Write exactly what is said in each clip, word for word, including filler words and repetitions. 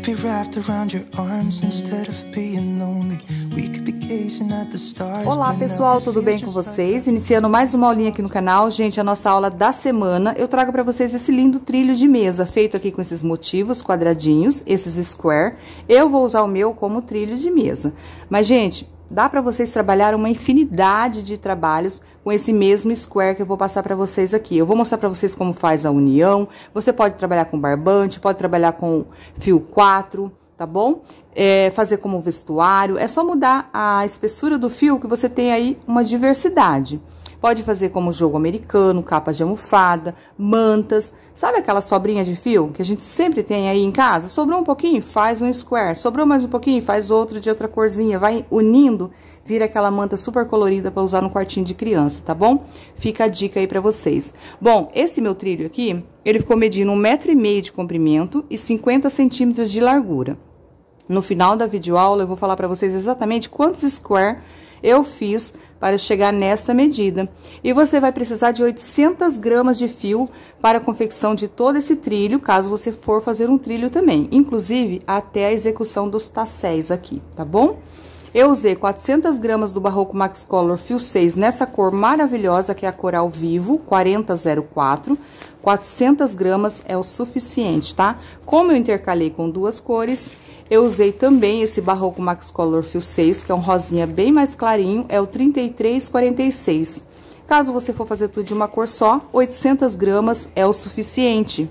be wrapped around your arms instead of being lonely. We could be gazing at the stars. Olá pessoal, tudo bem com vocês? Iniciando mais uma aulinha aqui no canal. Gente, a nossa aula da semana, eu trago para vocês esse lindo trilho de mesa, feito aqui com esses motivos quadradinhos, esses square. Eu vou usar o meu como trilho de mesa. Mas, gente, dá para vocês trabalhar uma infinidade de trabalhos com esse mesmo square que eu vou passar para vocês aqui. Eu vou mostrar para vocês como faz a união. Você pode trabalhar com barbante, pode trabalhar com fio quatro, tá bom? É, fazer como vestuário. É só mudar a espessura do fio que você tem aí uma diversidade. Pode fazer como jogo americano, capas de almofada, mantas. Sabe aquela sobrinha de fio que a gente sempre tem aí em casa? Sobrou um pouquinho? Faz um square. Sobrou mais um pouquinho? Faz outro de outra corzinha. Vai unindo, vira aquela manta super colorida para usar no quartinho de criança, tá bom? Fica a dica aí para vocês. Bom, esse meu trilho aqui, ele ficou medindo um metro e meio de comprimento e cinquenta centímetros de largura. No final da videoaula, eu vou falar para vocês exatamente quantos square eu fiz para chegar nesta medida. E você vai precisar de oitocentas gramas de fio para a confecção de todo esse trilho, caso você for fazer um trilho também. Inclusive, até a execução dos tasséis aqui, tá bom? Eu usei quatrocentas gramas do Barroco Max Color Fio seis nessa cor maravilhosa, que é a Coral Vivo, quarenta zero quatro. quatrocentas gramas é o suficiente, tá? Como eu intercalei com duas cores, eu usei também esse Barroco Max Color Fio seis, que é um rosinha bem mais clarinho, é o trinta e três quarenta e seis. Caso você for fazer tudo de uma cor só, oitocentas gramas é o suficiente.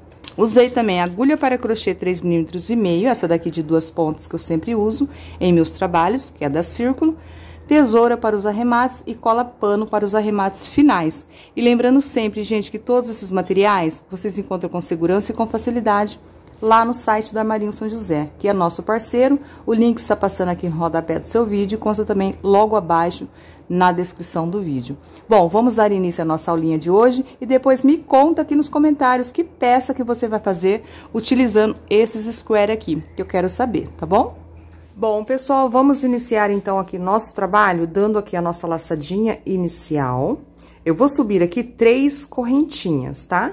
Usei também agulha para crochê três milímetros e meio, essa daqui de duas pontas que eu sempre uso em meus trabalhos, que é da Círculo. Tesoura para os arremates e cola pano para os arremates finais. E lembrando sempre, gente, que todos esses materiais vocês encontram com segurança e com facilidade lá no site do Armarinho São José, que é nosso parceiro. O link está passando aqui no rodapé do seu vídeo, consta também logo abaixo na descrição do vídeo. Bom, vamos dar início à nossa aulinha de hoje e depois me conta aqui nos comentários que peça que você vai fazer utilizando esses square aqui, que eu quero saber, tá bom? Bom, pessoal, vamos iniciar então aqui nosso trabalho, dando aqui a nossa laçadinha inicial. Eu vou subir aqui três correntinhas, tá?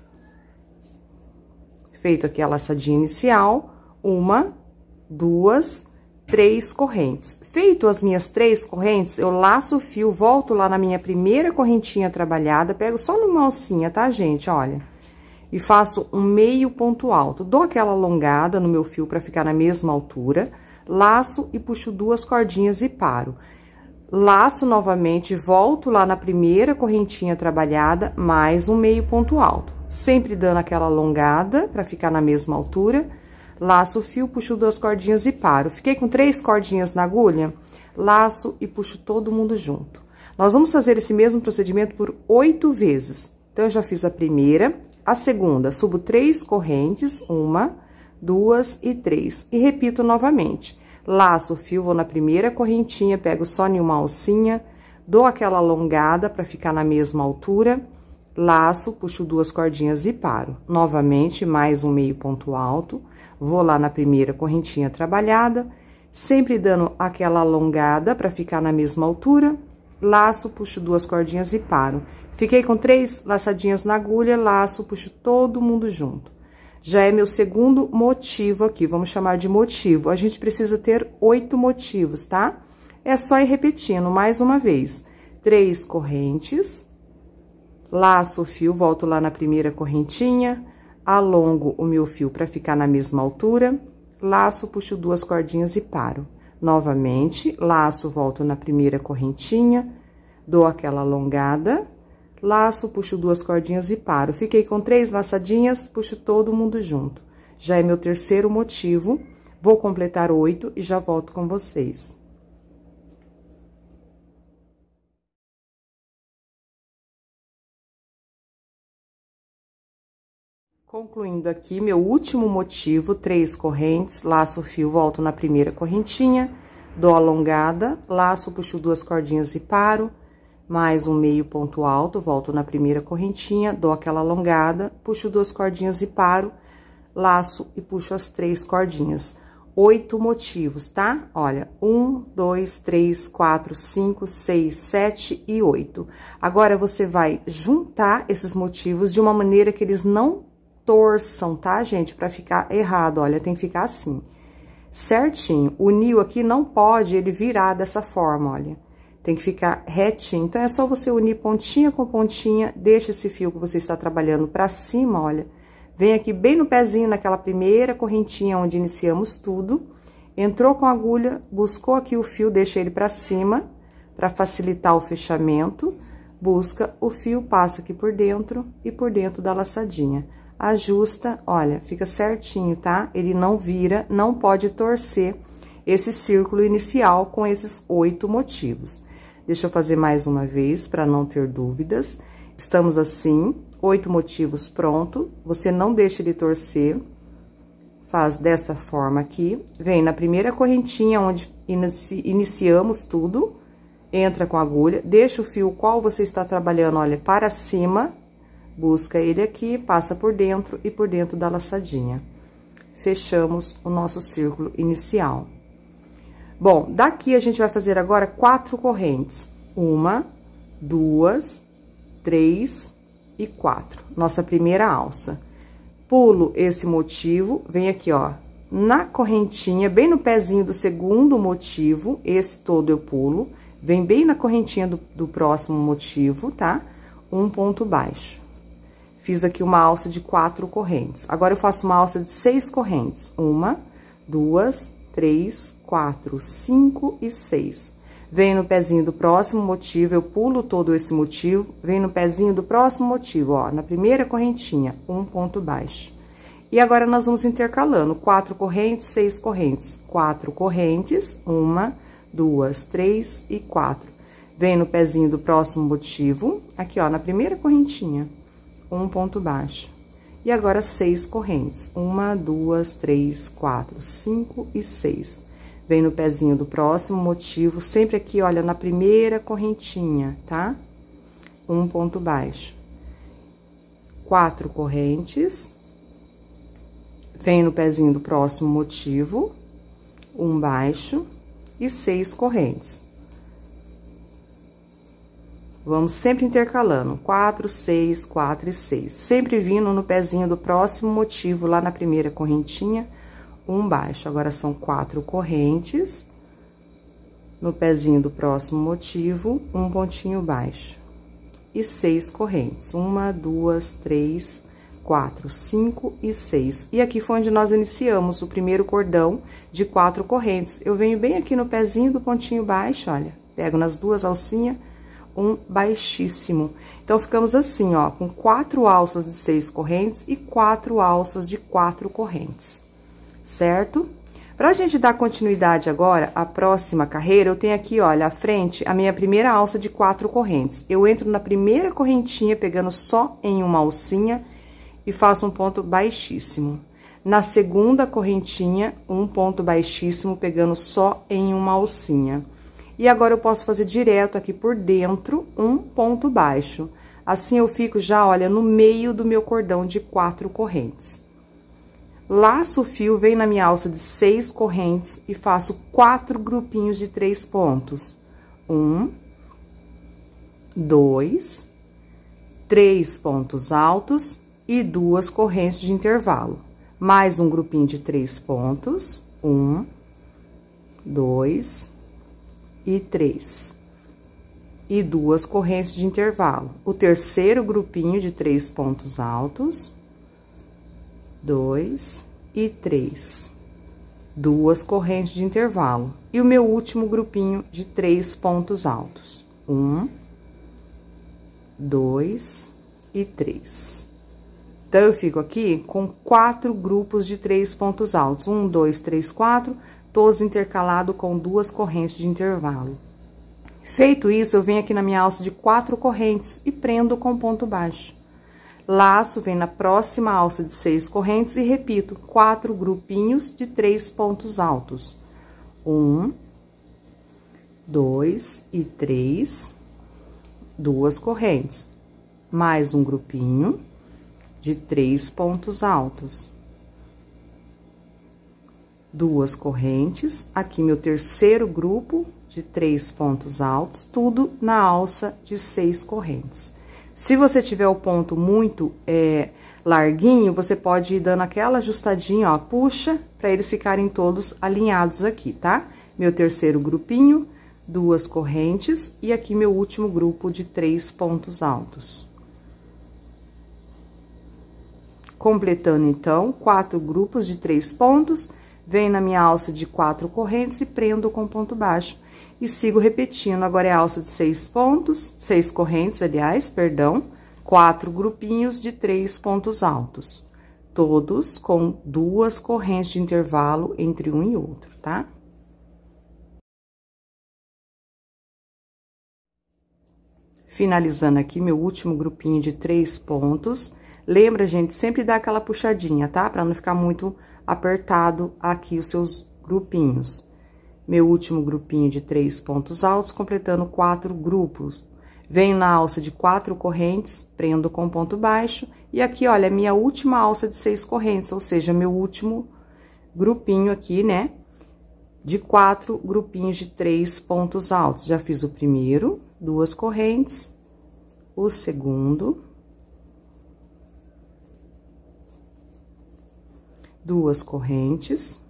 Feito aqui a laçadinha inicial, uma, duas, três correntes. Feito as minhas três correntes, eu laço o fio, volto lá na minha primeira correntinha trabalhada, pego só numa alcinha, tá, gente? Olha, e faço um meio ponto alto. Dou aquela alongada no meu fio pra ficar na mesma altura, laço e puxo duas cordinhas e paro. Laço novamente, volto lá na primeira correntinha trabalhada, mais um meio ponto alto. Sempre dando aquela alongada pra ficar na mesma altura, laço o fio, puxo duas cordinhas e paro. Fiquei com três cordinhas na agulha, laço e puxo todo mundo junto. Nós vamos fazer esse mesmo procedimento por oito vezes. Então, eu já fiz a primeira, a segunda, subo três correntes, uma, duas e três, e repito novamente. Laço o fio, vou na primeira correntinha, pego só em uma alcinha, dou aquela alongada pra ficar na mesma altura, laço, puxo duas cordinhas e paro. Novamente, mais um meio ponto alto, vou lá na primeira correntinha trabalhada, sempre dando aquela alongada para ficar na mesma altura, laço, puxo duas cordinhas e paro. Fiquei com três laçadinhas na agulha, laço, puxo todo mundo junto. Já é meu segundo motivo aqui, vamos chamar de motivo. A gente precisa ter oito motivos, tá? É só ir repetindo mais uma vez. Três correntes, laço o fio, volto lá na primeira correntinha, alongo o meu fio para ficar na mesma altura, laço, puxo duas cordinhas e paro. Novamente, laço, volto na primeira correntinha, dou aquela alongada, laço, puxo duas cordinhas e paro. Fiquei com três laçadinhas, puxo todo mundo junto. Já é meu terceiro motivo, vou completar oito e já volto com vocês. Concluindo aqui, meu último motivo, três correntes, laço o fio, volto na primeira correntinha, dou alongada, laço, puxo duas cordinhas e paro, mais um meio ponto alto, volto na primeira correntinha, dou aquela alongada, puxo duas cordinhas e paro, laço e puxo as três cordinhas. Oito motivos, tá? Olha, um, dois, três, quatro, cinco, seis, sete e oito. Agora, você vai juntar esses motivos de uma maneira que eles não torçam, tá, gente? Pra ficar errado, olha, tem que ficar assim, certinho. O nil aqui não pode ele virar dessa forma, olha. Tem que ficar retinho. Então, é só você unir pontinha com pontinha, deixa esse fio que você está trabalhando pra cima, olha. Vem aqui bem no pezinho, naquela primeira correntinha onde iniciamos tudo. Entrou com a agulha, buscou aqui o fio, deixa ele pra cima, pra facilitar o fechamento. Busca o fio, passa aqui por dentro e por dentro da laçadinha. Ajusta, olha, fica certinho, tá? Ele não vira, não pode torcer esse círculo inicial com esses oito motivos. Deixa eu fazer mais uma vez, para não ter dúvidas. Estamos assim, oito motivos pronto. Você não deixa ele torcer. Faz desta forma aqui. Vem na primeira correntinha, onde inici, iniciamos tudo. Entra com a agulha. Deixa o fio qual você está trabalhando, olha, para cima. Busca ele aqui, passa por dentro e por dentro da laçadinha. Fechamos o nosso círculo inicial. Bom, daqui a gente vai fazer agora quatro correntes. Uma, duas, três e quatro. Nossa primeira alça. Pulo esse motivo, vem aqui, ó, na correntinha, bem no pezinho do segundo motivo, esse todo eu pulo. Vem bem na correntinha do, do próximo motivo, tá? Um ponto baixo. Fiz aqui uma alça de quatro correntes. Agora, eu faço uma alça de seis correntes. Uma, duas, três, quatro, cinco e seis. Venho no pezinho do próximo motivo, eu pulo todo esse motivo, venho no pezinho do próximo motivo, ó, na primeira correntinha, um ponto baixo. E agora, nós vamos intercalando, quatro correntes, seis correntes. Quatro correntes, uma, duas, três e quatro. Venho no pezinho do próximo motivo, aqui, ó, na primeira correntinha, um ponto baixo. E agora, seis correntes. Uma, duas, três, quatro, cinco e seis. Vem no pezinho do próximo motivo, sempre aqui, olha, na primeira correntinha, tá? Um ponto baixo. Quatro correntes. Vem no pezinho do próximo motivo, um baixo e seis correntes. Vamos sempre intercalando, quatro, seis, quatro e seis. Sempre vindo no pezinho do próximo motivo, lá na primeira correntinha, um baixo. Agora, são quatro correntes. No pezinho do próximo motivo, um pontinho baixo. E seis correntes. Uma, duas, três, quatro, cinco e seis. E aqui foi onde nós iniciamos o primeiro cordão de quatro correntes. Eu venho bem aqui no pezinho do pontinho baixo, olha. Pego nas duas alcinhas, um baixíssimo. Então, ficamos assim, ó, com quatro alças de seis correntes e quatro alças de quatro correntes, certo? Pra gente dar continuidade agora, a próxima carreira, eu tenho aqui, olha, à frente, a minha primeira alça de quatro correntes. Eu entro na primeira correntinha, pegando só em uma alcinha, e faço um ponto baixíssimo. Na segunda correntinha, um ponto baixíssimo, pegando só em uma alcinha. E agora, eu posso fazer direto aqui por dentro, um ponto baixo. Assim, eu fico já, olha, no meio do meu cordão de quatro correntes. Laço o fio, venho na minha alça de seis correntes e faço quatro grupinhos de três pontos. Um, dois, três pontos altos e duas correntes de intervalo. Mais um grupinho de três pontos. Um, dois e três. E duas correntes de intervalo. O terceiro grupinho de três pontos altos. Dois e três. Duas correntes de intervalo. E o meu último grupinho de três pontos altos. Um, dois e três. Então, eu fico aqui com quatro grupos de três pontos altos. Um, dois, três, quatro, todos intercalados com duas correntes de intervalo. Feito isso, eu venho aqui na minha alça de quatro correntes e prendo com ponto baixo. Laço, venho na próxima alça de seis correntes e repito, quatro grupinhos de três pontos altos. Um, dois e três, duas correntes. Mais um grupinho de três pontos altos. Duas correntes, aqui meu terceiro grupo de três pontos altos, tudo na alça de seis correntes. Se você tiver o ponto muito é, larguinho, você pode ir dando aquela ajustadinha, ó, puxa, pra eles ficarem todos alinhados aqui, tá? Meu terceiro grupinho, duas correntes, e aqui meu último grupo de três pontos altos. Completando, então, quatro grupos de três pontos, venho na minha alça de quatro correntes e prendo com ponto baixo. E sigo repetindo, agora é a alça de seis pontos, seis correntes, aliás, perdão, quatro grupinhos de três pontos altos. Todos com duas correntes de intervalo entre um e outro, tá? Finalizando aqui meu último grupinho de três pontos. Lembra, gente, sempre dá aquela puxadinha, tá? Pra não ficar muito apertado aqui os seus grupinhos. Meu último grupinho de três pontos altos, completando quatro grupos. Venho na alça de quatro correntes, prendo com ponto baixo. E aqui, olha, a minha última alça de seis correntes, ou seja, meu último grupinho aqui, né? De quatro grupinhos de três pontos altos. Já fiz o primeiro, duas correntes, o segundo, duas correntes.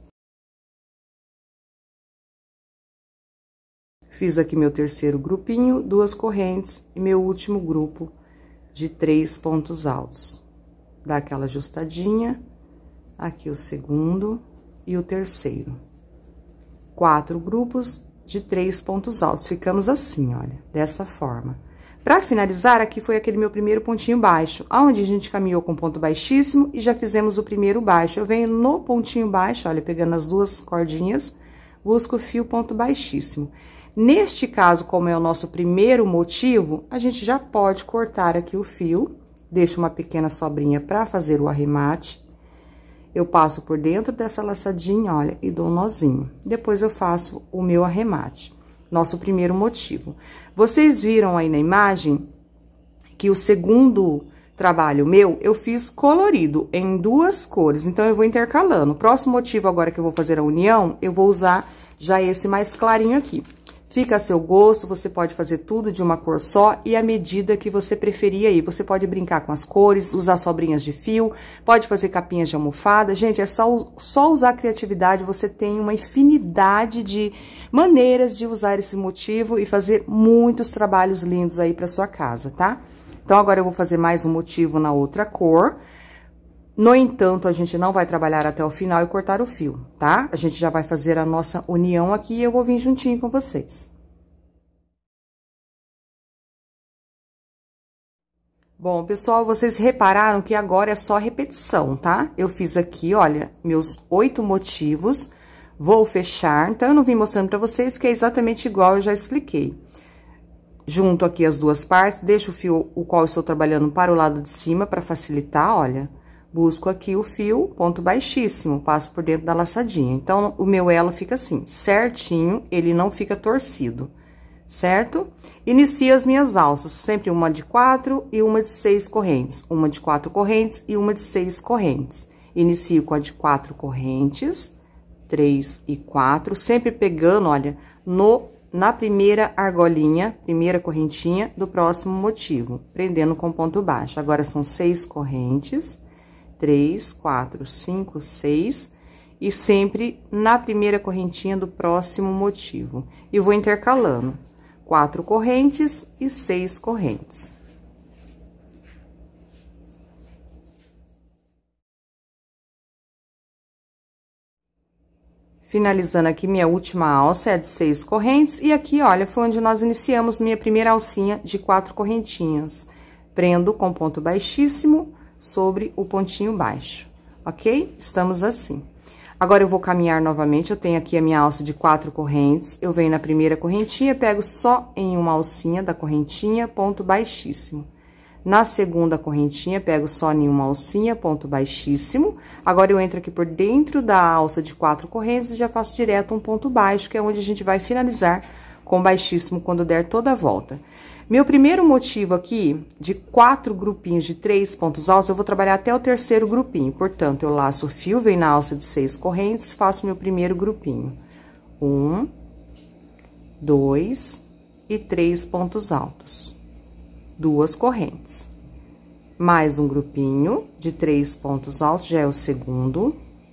Fiz aqui meu terceiro grupinho, duas correntes e meu último grupo de três pontos altos. Dá aquela ajustadinha, aqui o segundo e o terceiro. Quatro grupos de três pontos altos. Ficamos assim, olha, dessa forma. Pra finalizar, aqui foi aquele meu primeiro pontinho baixo, aonde a gente caminhou com ponto baixíssimo e já fizemos o primeiro baixo. Eu venho no pontinho baixo, olha, pegando as duas cordinhas, busco o fio ponto baixíssimo. Neste caso, como é o nosso primeiro motivo, a gente já pode cortar aqui o fio, deixo uma pequena sobrinha para fazer o arremate. Eu passo por dentro dessa laçadinha, olha, e dou um nozinho. Depois eu faço o meu arremate, nosso primeiro motivo. Vocês viram aí na imagem que o segundo trabalho meu, eu fiz colorido em duas cores, então eu vou intercalando. O próximo motivo agora que eu vou fazer a união, eu vou usar já esse mais clarinho aqui. Fica a seu gosto, você pode fazer tudo de uma cor só e a medida que você preferir aí. Você pode brincar com as cores, usar sobrinhas de fio, pode fazer capinhas de almofada. Gente, é só, só usar a criatividade, você tem uma infinidade de maneiras de usar esse motivo e fazer muitos trabalhos lindos aí pra sua casa, tá? Então, agora eu vou fazer mais um motivo na outra cor. No entanto, a gente não vai trabalhar até o final e cortar o fio, tá? A gente já vai fazer a nossa união aqui e eu vou vir juntinho com vocês. Bom, pessoal, vocês repararam que agora é só repetição, tá? Eu fiz aqui, olha, meus oito motivos, vou fechar. Então, eu não vim mostrando pra vocês que é exatamente igual, eu já expliquei. Junto aqui as duas partes, deixo o fio, o qual eu estou trabalhando para o lado de cima, pra facilitar, olha. Busco aqui o fio, ponto baixíssimo, passo por dentro da laçadinha. Então, o meu elo fica assim, certinho, ele não fica torcido, certo? Inicio as minhas alças, sempre uma de quatro e uma de seis correntes. Uma de quatro correntes e uma de seis correntes. Inicio com a de quatro correntes, três e quatro, sempre pegando, olha, no, na primeira argolinha, primeira correntinha do próximo motivo, prendendo com ponto baixo. Agora, são seis correntes. Três, quatro, cinco, seis, e sempre na primeira correntinha do próximo motivo. E vou intercalando quatro correntes e seis correntes. Finalizando aqui, minha última alça é de seis correntes, e aqui, olha, foi onde nós iniciamos minha primeira alcinha de quatro correntinhas. Prendo com ponto baixíssimo sobre o pontinho baixo, ok? Estamos assim. Agora, eu vou caminhar novamente, eu tenho aqui a minha alça de quatro correntes, eu venho na primeira correntinha, pego só em uma alcinha da correntinha, ponto baixíssimo. Na segunda correntinha, pego só em uma alcinha, ponto baixíssimo. Agora, eu entro aqui por dentro da alça de quatro correntes e já faço direto um ponto baixo, que é onde a gente vai finalizar com baixíssimo quando der toda a volta. Meu primeiro motivo aqui, de quatro grupinhos de três pontos altos, eu vou trabalhar até o terceiro grupinho. Portanto, eu laço o fio, venho na alça de seis correntes, faço meu primeiro grupinho. Um, dois e três pontos altos. Duas correntes. mais um grupinho de três pontos altos, já é o segundo.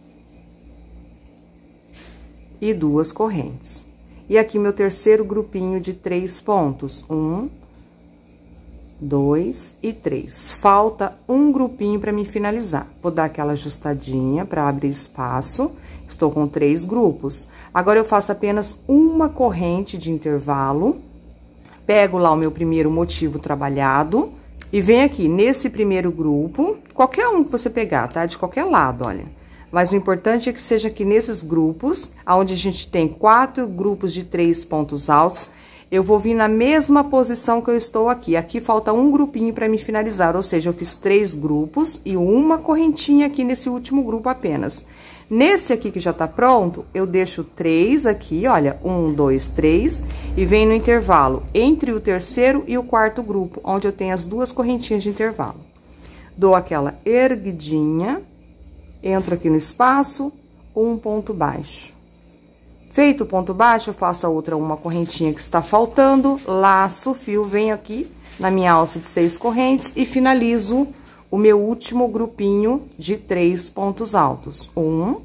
E duas correntes. E aqui meu terceiro grupinho de três pontos, um, dois e três. Falta um grupinho para me finalizar. Vou dar aquela ajustadinha para abrir espaço. Estou com três grupos. Agora, eu faço apenas uma corrente de intervalo. Pego lá o meu primeiro motivo trabalhado e venho aqui nesse primeiro grupo, qualquer um que você pegar, tá? De qualquer lado, olha. Mas o importante é que seja aqui nesses grupos, onde a gente tem quatro grupos de três pontos altos, eu vou vir na mesma posição que eu estou aqui. Aqui falta um grupinho para me finalizar, ou seja, eu fiz três grupos e uma correntinha aqui nesse último grupo apenas. Nesse aqui que já tá pronto, eu deixo três aqui, olha, um, dois, três, e venho no intervalo entre o terceiro e o quarto grupo, onde eu tenho as duas correntinhas de intervalo. Dou aquela erguidinha, entro aqui no espaço, um ponto baixo. Feito o ponto baixo, eu faço a outra uma correntinha que está faltando, laço o fio, venho aqui na minha alça de seis correntes e finalizo o meu último grupinho de três pontos altos. Um,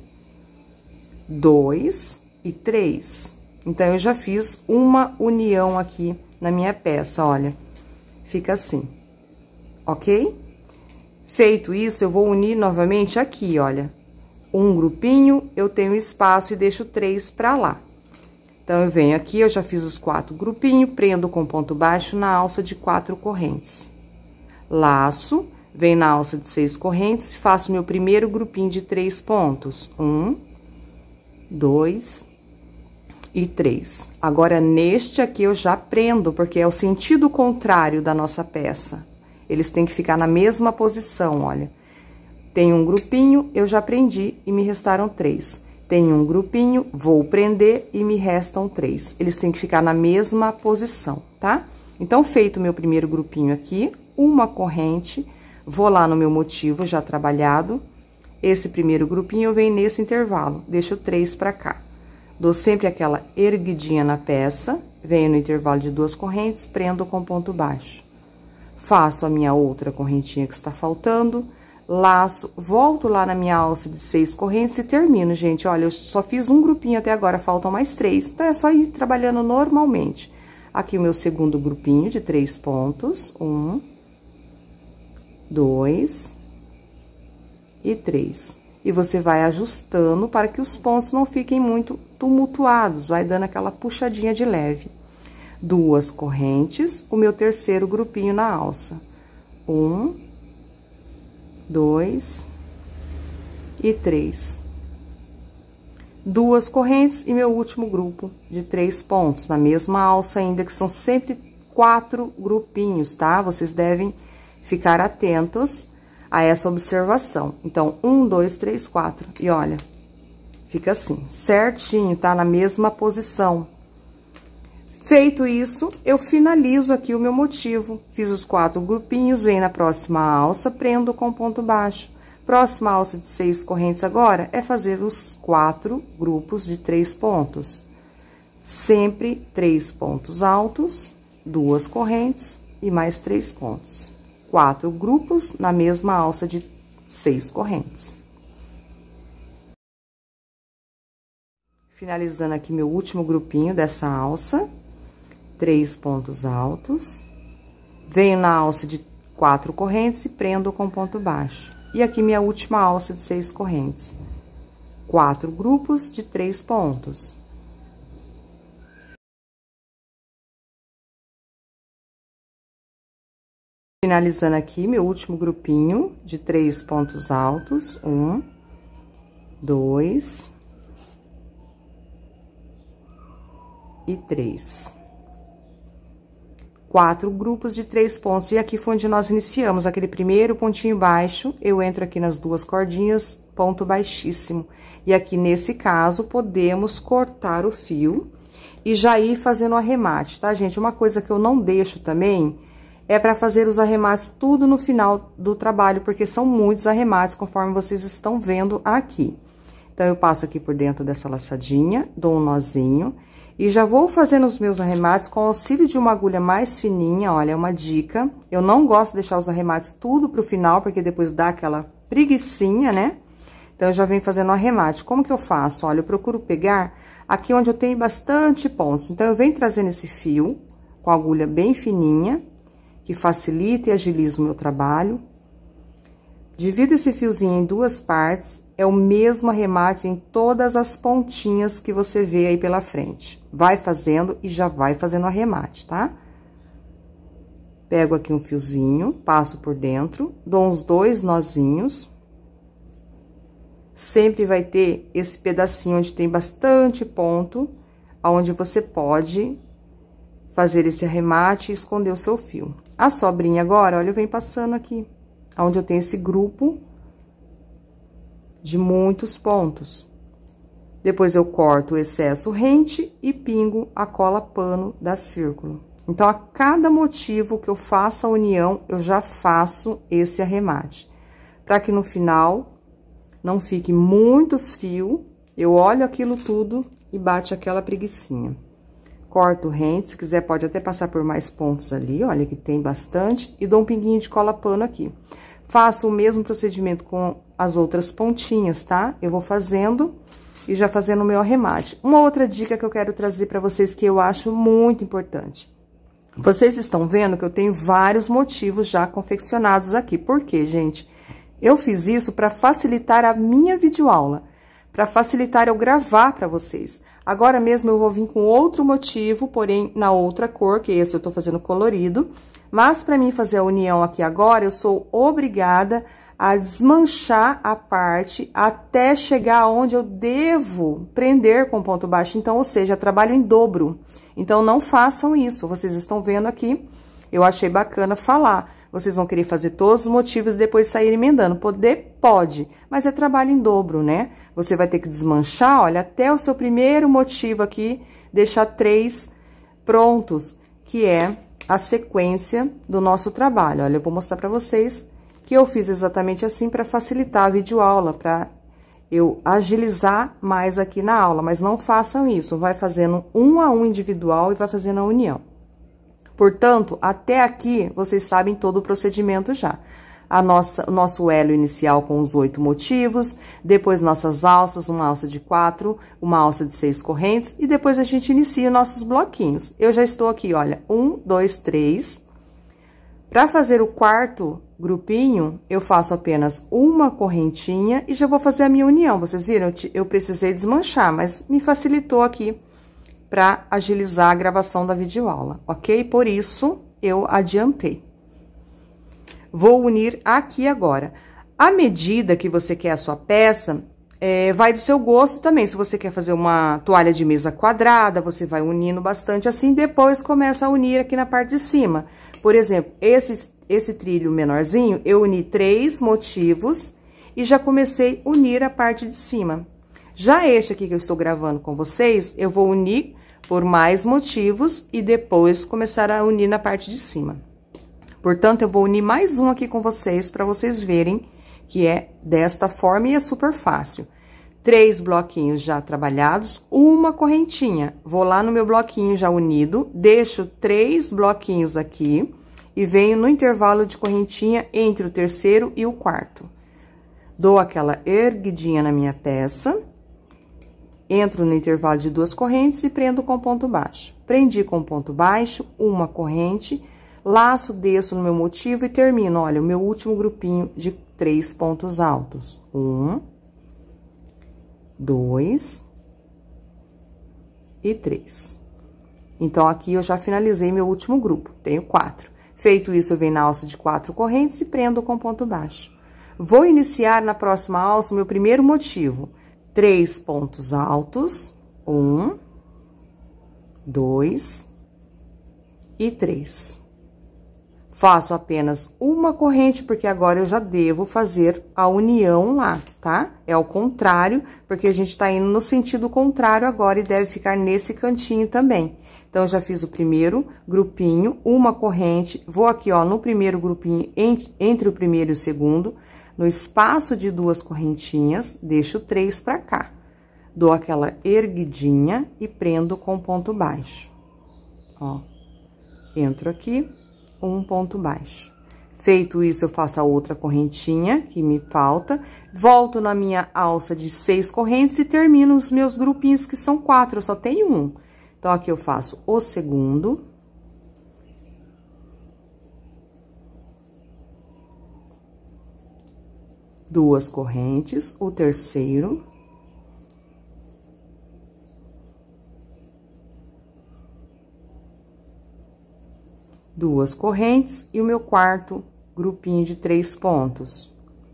dois e três. Então, eu já fiz uma união aqui na minha peça, olha. Fica assim, ok? Feito isso, eu vou unir novamente aqui, olha. Um grupinho, eu tenho espaço e deixo três pra lá. Então, eu venho aqui, eu já fiz os quatro grupinhos, prendo com ponto baixo na alça de quatro correntes. Laço, venho na alça de seis correntes, faço meu primeiro grupinho de três pontos. Um, dois e três. Agora, neste aqui, eu já prendo, porque é o sentido contrário da nossa peça. Eles têm que ficar na mesma posição, olha. Tem um grupinho, eu já prendi e me restaram três. Tem um grupinho, vou prender e me restam três. Eles têm que ficar na mesma posição, tá? Então, feito o meu primeiro grupinho aqui, uma corrente, vou lá no meu motivo já trabalhado. Esse primeiro grupinho eu venho nesse intervalo, deixo três pra cá. Dou sempre aquela erguidinha na peça, venho no intervalo de duas correntes, prendo com ponto baixo. Faço a minha outra correntinha que está faltando, laço, volto lá na minha alça de seis correntes e termino, gente. Olha, eu só fiz um grupinho até agora, faltam mais três. Então, é só ir trabalhando normalmente. Aqui o meu segundo grupinho de três pontos. Um, dois e três. E você vai ajustando para que os pontos não fiquem muito tumultuados. Vai dando aquela puxadinha de leve. Duas correntes, o meu terceiro grupinho na alça. Um, dois e três. Duas correntes e meu último grupo de três pontos, na mesma alça ainda, que são sempre quatro grupinhos, tá? Vocês devem ficar atentos a essa observação. Então, um, dois, três, quatro. E olha, fica assim, certinho, tá? Na mesma posição. Feito isso, eu finalizo aqui o meu motivo. Fiz os quatro grupinhos, venho na próxima alça, prendo com ponto baixo. Próxima alça de seis correntes agora é fazer os quatro grupos de três pontos. Sempre três pontos altos, duas correntes e mais três pontos. Quatro grupos na mesma alça de seis correntes. Finalizando aqui meu último grupinho dessa alça. Três pontos altos, venho na alça de quatro correntes e prendo com ponto baixo. E aqui minha última alça de seis correntes. Quatro grupos de três pontos. Finalizando aqui meu último grupinho de três pontos altos. Um, dois e três. Quatro grupos de três pontos. E aqui foi onde nós iniciamos, aquele primeiro pontinho baixo, eu entro aqui nas duas cordinhas, ponto baixíssimo. E aqui, nesse caso, podemos cortar o fio e já ir fazendo o arremate, tá, gente? Uma coisa que eu não deixo também é para fazer os arremates tudo no final do trabalho, porque são muitos arremates, conforme vocês estão vendo aqui. Então, eu passo aqui por dentro dessa laçadinha, dou um nozinho. E já vou fazendo os meus arremates com auxílio de uma agulha mais fininha, olha, é uma dica. Eu não gosto de deixar os arremates tudo pro final, porque depois dá aquela preguicinha, né? Então, eu já venho fazendo o arremate. Como que eu faço? Olha, eu procuro pegar aqui onde eu tenho bastante pontos. Então, eu venho trazendo esse fio com a agulha bem fininha, que facilita e agiliza o meu trabalho. Divido esse fiozinho em duas partes. É o mesmo arremate em todas as pontinhas que você vê aí pela frente. Vai fazendo e já vai fazendo o arremate, tá? Pego aqui um fiozinho, passo por dentro, dou uns dois nozinhos. Sempre vai ter esse pedacinho onde tem bastante ponto, onde você pode fazer esse arremate e esconder o seu fio. A sobrinha agora, olha, eu venho passando aqui, onde eu tenho esse grupo de muitos pontos. Depois, eu corto o excesso rente e pingo a cola pano da círculo. Então, a cada motivo que eu faço a união, eu já faço esse arremate. Para que no final não fique muitos fios, eu olho aquilo tudo e bate aquela preguicinha. Corto rente, se quiser pode até passar por mais pontos ali, olha que tem bastante, e dou um pinguinho de cola pano aqui. Faço o mesmo procedimento com as outras pontinhas, tá? Eu vou fazendo e já fazendo o meu arremate. Uma outra dica que eu quero trazer para vocês que eu acho muito importante. Vocês estão vendo que eu tenho vários motivos já confeccionados aqui. Por quê, gente? Eu fiz isso para facilitar a minha videoaula, para facilitar eu gravar para vocês. Agora mesmo eu vou vir com outro motivo, porém na outra cor, que esse eu tô fazendo colorido. Mas para mim fazer a união aqui agora, eu sou obrigada a desmanchar a parte até chegar onde eu devo prender com ponto baixo. Então, ou seja, trabalho em dobro. Então, não façam isso. Vocês estão vendo aqui, eu achei bacana falar. Vocês vão querer fazer todos os motivos e depois sair emendando. Poder? Pode, mas é trabalho em dobro, né? Você vai ter que desmanchar, olha, até o seu primeiro motivo aqui, deixar três prontos, que é a sequência do nosso trabalho. Olha, eu vou mostrar pra vocês que eu fiz exatamente assim para facilitar a videoaula, para eu agilizar mais aqui na aula, mas não façam isso, vai fazendo um a um individual e vai fazendo a união. Portanto, até aqui, vocês sabem todo o procedimento já. A nossa, o nosso elo inicial com os oito motivos, depois nossas alças, uma alça de quatro, uma alça de seis correntes, e depois a gente inicia nossos bloquinhos. Eu já estou aqui, olha, um, dois, três. Para fazer o quarto grupinho, eu faço apenas uma correntinha e já vou fazer a minha união. Vocês viram? Eu, eu precisei desmanchar, mas me facilitou aqui para agilizar a gravação da videoaula, ok? Por isso, eu adiantei. Vou unir aqui agora. A medida que você quer a sua peça, é, vai do seu gosto também. Se você quer fazer uma toalha de mesa quadrada, você vai unindo bastante assim, depois começa a unir aqui na parte de cima. Por exemplo, esse, esse trilho menorzinho, eu uni três motivos e já comecei a unir a parte de cima. Já este aqui que eu estou gravando com vocês, eu vou unir por mais motivos e depois começar a unir na parte de cima. Portanto, eu vou unir mais um aqui com vocês, para vocês verem que é desta forma e é super fácil. Três bloquinhos já trabalhados, uma correntinha. Vou lá no meu bloquinho já unido, deixo três bloquinhos aqui e venho no intervalo de correntinha entre o terceiro e o quarto. Dou aquela erguidinha na minha peça, entro no intervalo de duas correntes e prendo com ponto baixo. Prendi com ponto baixo, uma corrente, laço, desço no meu motivo e termino, olha, o meu último grupinho de três pontos altos. Um, dois e três. Então, aqui eu já finalizei meu último grupo, tenho quatro. Feito isso, eu venho na alça de quatro correntes e prendo com ponto baixo. Vou iniciar na próxima alça o meu primeiro motivo. Três pontos altos, um, dois e três. Faço apenas uma corrente, porque agora eu já devo fazer a união lá, tá? É ao contrário, porque a gente tá indo no sentido contrário agora e deve ficar nesse cantinho também. Então, eu já fiz o primeiro grupinho, uma corrente, vou aqui, ó, no primeiro grupinho, entre o primeiro e o segundo, no espaço de duas correntinhas, deixo três pra cá. dou aquela erguidinha e prendo com ponto baixo. Ó, entro aqui, um ponto baixo. Feito isso, eu faço a outra correntinha que me falta, volto na minha alça de seis correntes e termino os meus grupinhos, que são quatro, eu só tenho um. Então, aqui eu faço o segundo. Duas correntes, o terceiro. Duas correntes e o meu quarto grupinho de três pontos.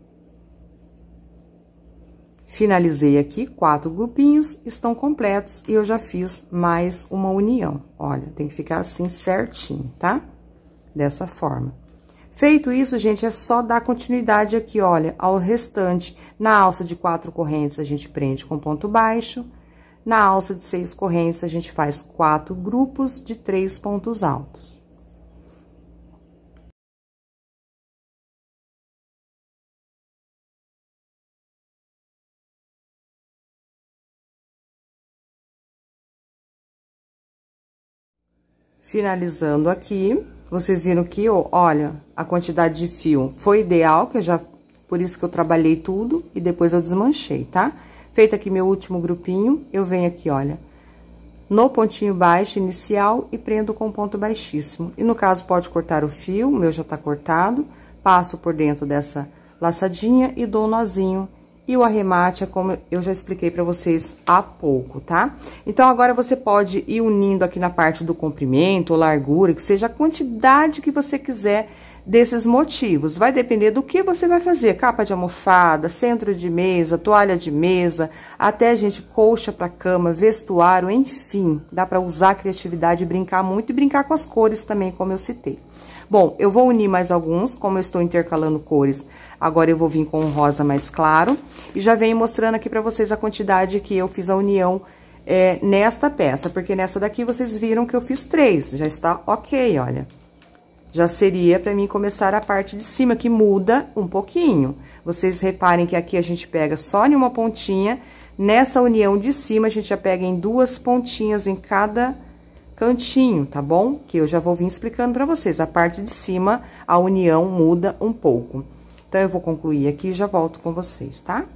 Finalizei aqui, quatro grupinhos estão completos e eu já fiz mais uma união. Olha, tem que ficar assim certinho, tá? Dessa forma. Feito isso, gente, é só dar continuidade aqui, olha, ao restante. Na alça de quatro correntes, a gente prende com ponto baixo. Na alça de seis correntes, a gente faz quatro grupos de três pontos altos. Finalizando aqui, vocês viram que, olha, a quantidade de fio foi ideal, que eu já, por isso que eu trabalhei tudo e depois eu desmanchei, tá? Feito aqui meu último grupinho, eu venho aqui, olha, no pontinho baixo inicial e prendo com ponto baixíssimo. E no caso, pode cortar o fio, o meu já tá cortado, passo por dentro dessa laçadinha e dou um nozinho. E o arremate é como eu já expliquei pra vocês há pouco, tá? Então, agora você pode ir unindo aqui na parte do comprimento ou largura, que seja a quantidade que você quiser desses motivos. Vai depender do que você vai fazer. Capa de almofada, centro de mesa, toalha de mesa, até, gente, colcha pra cama, vestuário, enfim. Dá pra usar a criatividade e brincar muito e brincar com as cores também, como eu citei. Bom, eu vou unir mais alguns, como eu estou intercalando cores. Agora, eu vou vir com um rosa mais claro. E já venho mostrando aqui pra vocês a quantidade que eu fiz a união é, nesta peça. Porque nessa daqui, vocês viram que eu fiz três. Já está ok, olha. Já seria pra mim começar a parte de cima, que muda um pouquinho. Vocês reparem que aqui a gente pega só em uma pontinha. Nessa união de cima, a gente já pega em duas pontinhas em cada cantinho, tá bom? Que eu já vou vir explicando pra vocês. A parte de cima, a união muda um pouco. Então, eu vou concluir aqui e já volto com vocês, tá?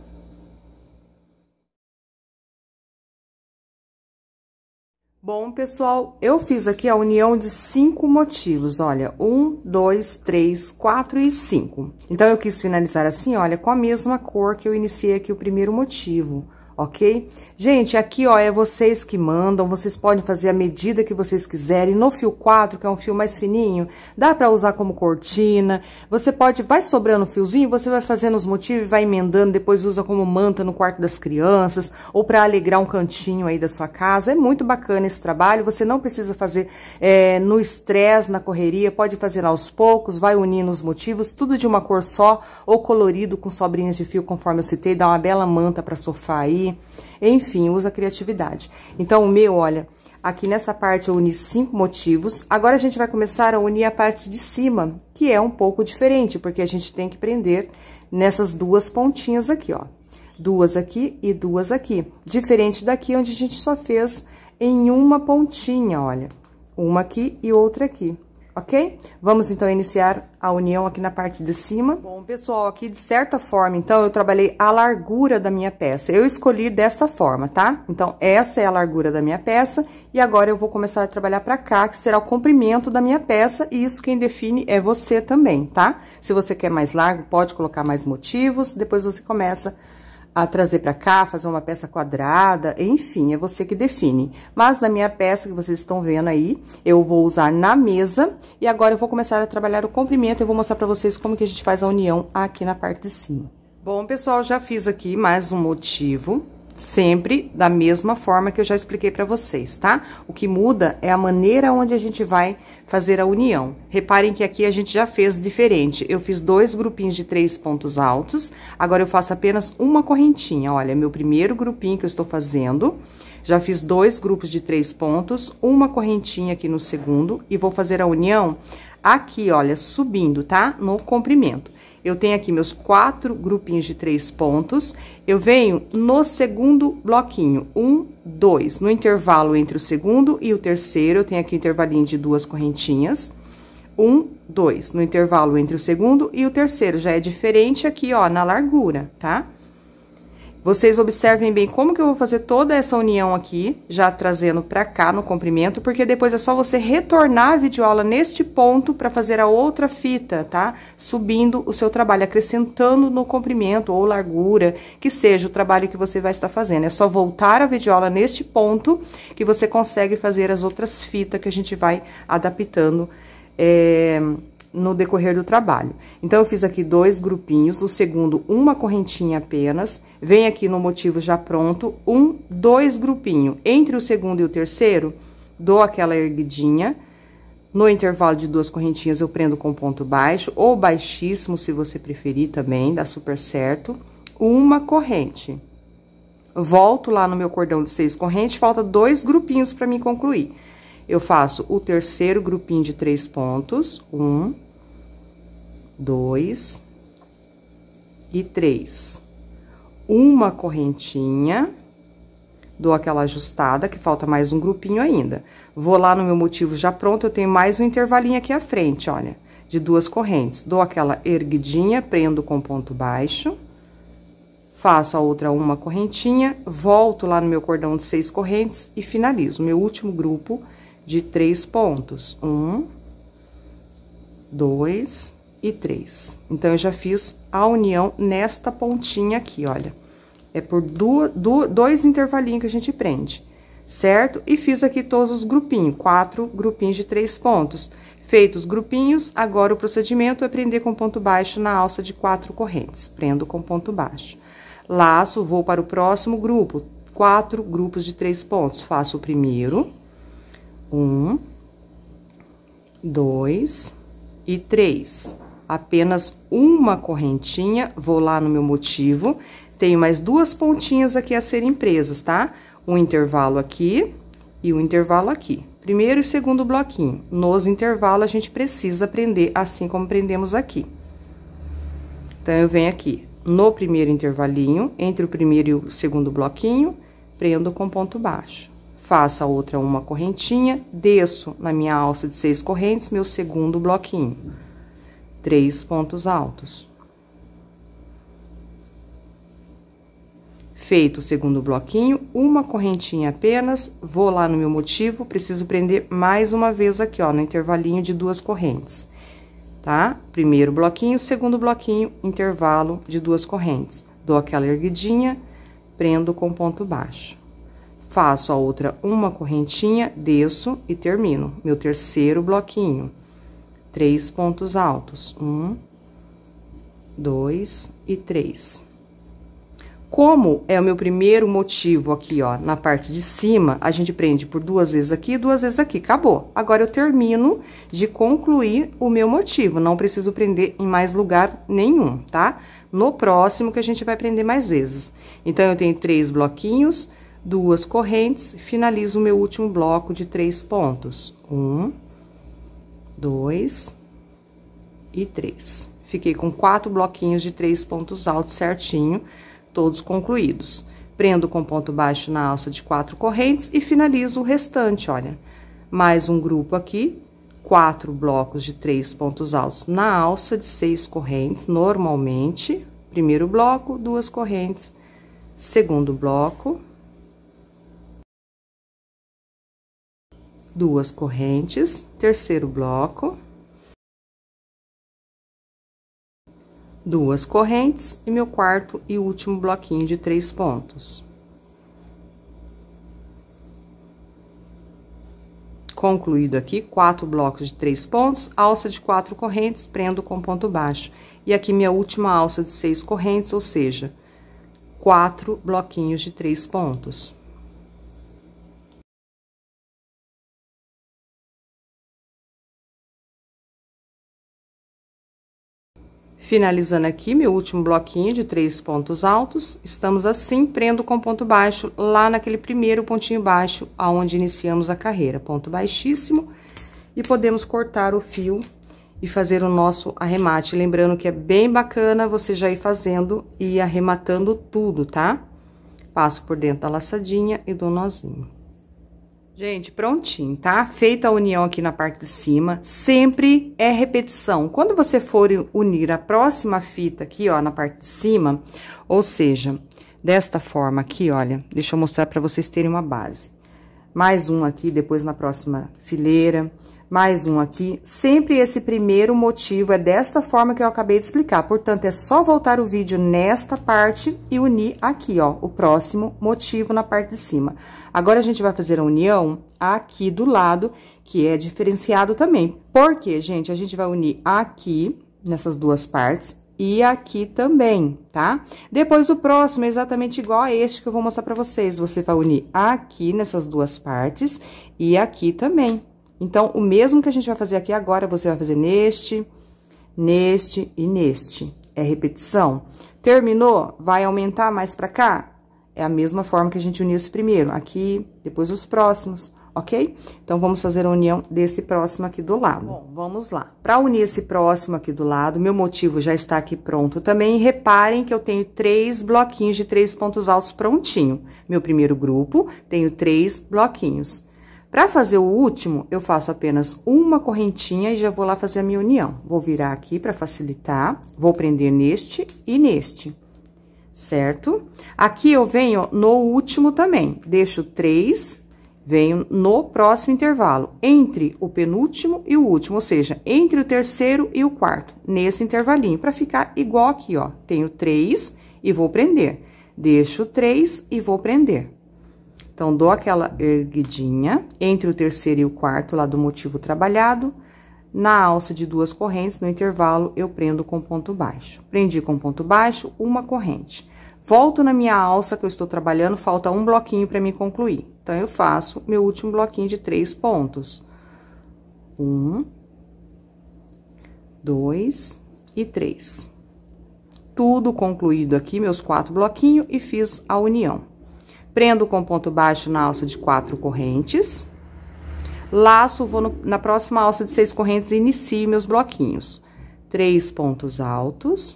Bom, pessoal, eu fiz aqui a união de cinco motivos, olha, um, dois, três, quatro e cinco. Então, eu quis finalizar assim, olha, com a mesma cor que eu iniciei aqui o primeiro motivo, ok? Gente, aqui, ó, é vocês que mandam, vocês podem fazer a medida que vocês quiserem. No fio quatro, que é um fio mais fininho, dá pra usar como cortina. Você pode, vai sobrando fiozinho, você vai fazendo os motivos e vai emendando, depois usa como manta no quarto das crianças, ou pra alegrar um cantinho aí da sua casa. É muito bacana esse trabalho, você não precisa fazer é, no estresse, na correria, pode fazer aos poucos, vai unindo os motivos, tudo de uma cor só, ou colorido com sobrinhas de fio, conforme eu citei, dá uma bela manta pra sofá aí. Enfim, usa a criatividade. Então, o meu, olha, aqui nessa parte eu uni cinco motivos. Agora, a gente vai começar a unir a parte de cima, que é um pouco diferente, porque a gente tem que prender nessas duas pontinhas aqui, ó. Duas aqui e duas aqui. Diferente daqui, onde a gente só fez em uma pontinha, olha. Uma aqui e outra aqui. Ok? Vamos, então, iniciar a união aqui na parte de cima. Bom, pessoal, aqui, de certa forma, então, eu trabalhei a largura da minha peça. Eu escolhi desta forma, tá? Então, essa é a largura da minha peça. E agora, eu vou começar a trabalhar pra cá, que será o comprimento da minha peça. E isso quem define é você também, tá? Se você quer mais largo, pode colocar mais motivos. Depois, você começa a trazer pra cá, fazer uma peça quadrada, enfim, é você que define. Mas na minha peça, que vocês estão vendo aí, eu vou usar na mesa, e agora eu vou começar a trabalhar o comprimento, eu vou mostrar pra vocês como que a gente faz a união aqui na parte de cima. Bom, pessoal, já fiz aqui mais um motivo, sempre da mesma forma que eu já expliquei pra vocês, tá? O que muda é a maneira onde a gente vai fazer a união. Reparem que aqui a gente já fez diferente. Eu fiz dois grupinhos de três pontos altos, agora eu faço apenas uma correntinha. Olha, meu primeiro grupinho que eu estou fazendo, já fiz dois grupos de três pontos, uma correntinha aqui no segundo, e vou fazer a união aqui, olha, subindo, tá? No comprimento. Eu tenho aqui meus quatro grupinhos de três pontos. Eu venho no segundo bloquinho, um, dois. No intervalo entre o segundo e o terceiro, eu tenho aqui um intervalinho de duas correntinhas. Um, dois. No intervalo entre o segundo e o terceiro, já é diferente aqui, ó, na largura, tá? Vocês observem bem como que eu vou fazer toda essa união aqui, já trazendo pra cá no comprimento, porque depois é só você retornar a videoaula neste ponto pra fazer a outra fita, tá? Subindo o seu trabalho, acrescentando no comprimento ou largura, que seja o trabalho que você vai estar fazendo. É só voltar a videoaula neste ponto que você consegue fazer as outras fitas que a gente vai adaptando, é... no decorrer do trabalho. Então, eu fiz aqui dois grupinhos, o segundo, uma correntinha apenas, vem aqui no motivo já pronto, um, dois grupinhos. Entre o segundo e o terceiro, dou aquela erguidinha, no intervalo de duas correntinhas eu prendo com ponto baixo, ou baixíssimo, se você preferir também, dá super certo, uma corrente. Volto lá no meu cordão de seis correntes, falta dois grupinhos para mim concluir. Eu faço o terceiro grupinho de três pontos, um, dois e três. Uma correntinha, dou aquela ajustada, que falta mais um grupinho ainda. Vou lá no meu motivo já pronto, eu tenho mais um intervalinho aqui à frente, olha, de duas correntes. Dou aquela erguidinha, prendo com ponto baixo, faço a outra uma correntinha, volto lá no meu cordão de seis correntes e finalizo meu último grupo de três pontos. Um, dois e três. Então, eu já fiz a união nesta pontinha aqui, olha. É por duas, duas, dois intervalinhos que a gente prende, certo? E fiz aqui todos os grupinhos, quatro grupinhos de três pontos. Feitos os grupinhos, agora o procedimento é prender com ponto baixo na alça de quatro correntes. Prendo com ponto baixo. Laço, vou para o próximo grupo, quatro grupos de três pontos. Faço o primeiro, um, dois e três. Apenas uma correntinha, vou lá no meu motivo, tenho mais duas pontinhas aqui a serem presas, tá? Um intervalo aqui e um intervalo aqui. Primeiro e segundo bloquinho. Nos intervalos, a gente precisa prender assim como prendemos aqui. Então, eu venho aqui no primeiro intervalinho, entre o primeiro e o segundo bloquinho, prendo com ponto baixo. Faço a outra uma correntinha, desço na minha alça de seis correntes, meu segundo bloquinho. Três pontos altos. Feito o segundo bloquinho, uma correntinha apenas, vou lá no meu motivo, preciso prender mais uma vez aqui, ó, no intervalinho de duas correntes, tá? Primeiro bloquinho, segundo bloquinho, intervalo de duas correntes. Dou aquela erguidinha, prendo com ponto baixo. Faço a outra uma correntinha, desço e termino. Meu terceiro bloquinho. Três pontos altos. Um, dois e três. Como é o meu primeiro motivo aqui, ó, na parte de cima, a gente prende por duas vezes aqui e duas vezes aqui. Acabou. Agora, eu termino de concluir o meu motivo. Não preciso prender em mais lugar nenhum, tá? No próximo que a gente vai prender mais vezes. Então, eu tenho três bloquinhos, duas correntes, finalizo o meu último bloco de três pontos. Um, dois e três. Fiquei com quatro bloquinhos de três pontos altos certinho, todos concluídos. Prendo com ponto baixo na alça de quatro correntes e finalizo o restante, olha. Mais um grupo aqui, quatro blocos de três pontos altos na alça de seis correntes, normalmente. Primeiro bloco, duas correntes. Segundo bloco, duas correntes. Terceiro bloco, duas correntes e meu quarto e último bloquinho de três pontos. Concluído aqui, quatro blocos de três pontos, alça de quatro correntes, prendo com ponto baixo. E aqui minha última alça de seis correntes, ou seja, quatro bloquinhos de três pontos. Finalizando aqui meu último bloquinho de três pontos altos, estamos assim, prendo com ponto baixo lá naquele primeiro pontinho baixo, aonde iniciamos a carreira, ponto baixíssimo, e podemos cortar o fio e fazer o nosso arremate. Lembrando que é bem bacana você já ir fazendo e arrematando tudo, tá? Passo por dentro da laçadinha e dou nozinho. Gente, prontinho, tá? Feita a união aqui na parte de cima, sempre é repetição. Quando você for unir a próxima fita aqui, ó, na parte de cima, ou seja, desta forma aqui, olha, deixa eu mostrar pra vocês terem uma base. Mais um aqui, depois na próxima fileira, mais um aqui. Sempre esse primeiro motivo é desta forma que eu acabei de explicar. Portanto, é só voltar o vídeo nesta parte e unir aqui, ó, o próximo motivo na parte de cima. Agora, a gente vai fazer a união aqui do lado, que é diferenciado também. Por quê, gente? A gente vai unir aqui, nessas duas partes, e aqui também, tá? Depois, o próximo é exatamente igual a este que eu vou mostrar pra vocês. Você vai unir aqui, nessas duas partes, e aqui também. Então, o mesmo que a gente vai fazer aqui agora, você vai fazer neste, neste e neste. É repetição. Terminou? Vai aumentar mais pra cá? É a mesma forma que a gente uniu esse primeiro. Aqui, depois os próximos, ok? Então, vamos fazer a união desse próximo aqui do lado. Bom, vamos lá. Pra unir esse próximo aqui do lado, meu motivo já está aqui pronto também. Reparem que eu tenho três bloquinhos de três pontos altos prontinho. Meu primeiro grupo, tenho três bloquinhos. Para fazer o último, eu faço apenas uma correntinha e já vou lá fazer a minha união. Vou virar aqui para facilitar, vou prender neste e neste, certo? Aqui eu venho no último também, deixo três, venho no próximo intervalo, entre o penúltimo e o último, ou seja, entre o terceiro e o quarto, nesse intervalinho, para ficar igual aqui, ó. Tenho três e vou prender, deixo três e vou prender. Então, dou aquela erguidinha entre o terceiro e o quarto, lá do motivo trabalhado. Na alça de duas correntes, no intervalo, eu prendo com ponto baixo. Prendi com ponto baixo, uma corrente. Volto na minha alça que eu estou trabalhando, falta um bloquinho para me concluir. Então, eu faço meu último bloquinho de três pontos. Um, dois e três. Tudo concluído aqui, meus quatro bloquinhos, e fiz a união. Prendo com ponto baixo na alça de quatro correntes. Laço, vou no, na próxima alça de seis correntes e inicio meus bloquinhos. Três pontos altos.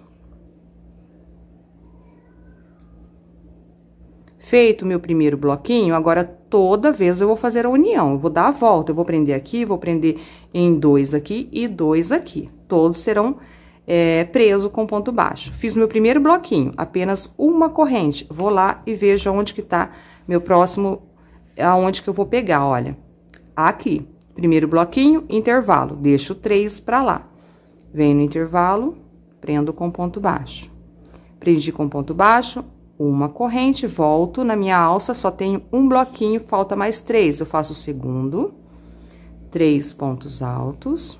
Feito meu primeiro bloquinho, agora toda vez eu vou fazer a união. Eu vou dar a volta, eu vou prender aqui, vou prender em dois aqui e dois aqui. Todos serão É, preso com ponto baixo. Fiz meu primeiro bloquinho, apenas uma corrente. Vou lá e vejo aonde que tá meu próximo, aonde que eu vou pegar, olha. Aqui, primeiro bloquinho, intervalo, deixo três pra lá. Venho no intervalo, prendo com ponto baixo. Prendi com ponto baixo, uma corrente, volto na minha alça, só tenho um bloquinho, falta mais três. Eu faço o segundo, três pontos altos.